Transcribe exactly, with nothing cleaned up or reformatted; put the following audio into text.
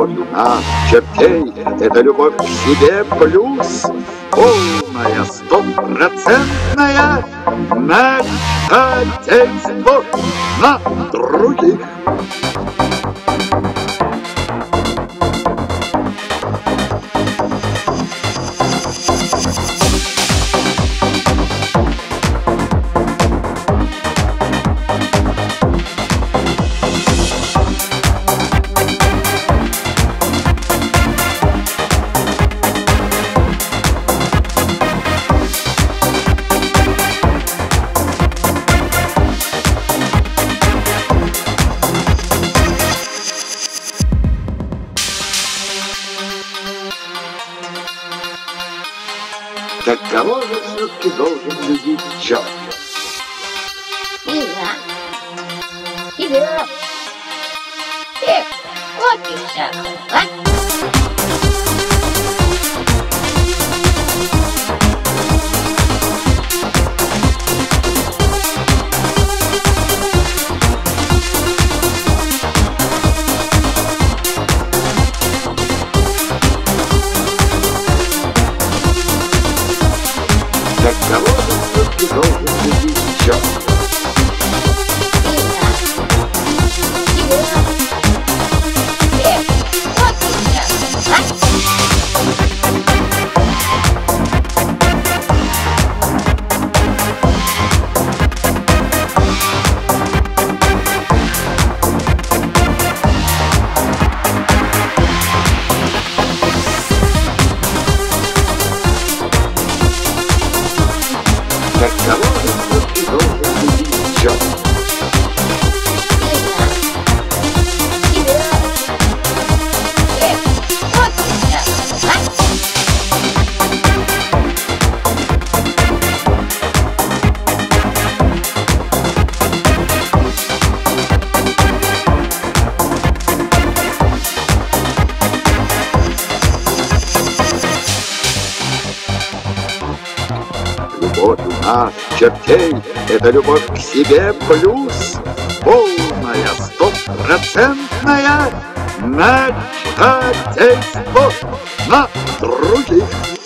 Любовь у нас, чертей, это любовь к себе плюс полная, стопроцентная начальство на других. Так кого же все-таки должен любить черт? Меня. Тебя. Эх, вот и всякое, а? Так кого же все-таки должен любить черт? Меня. Тебя. Эх, вот и всякое, а? Так кого же все-таки должен любить черт? Меня. Тебя. Эх, вот и всякое, а? Любовь у нас, чертей, это любовь к себе плюс полная, стопроцентная начальство на других.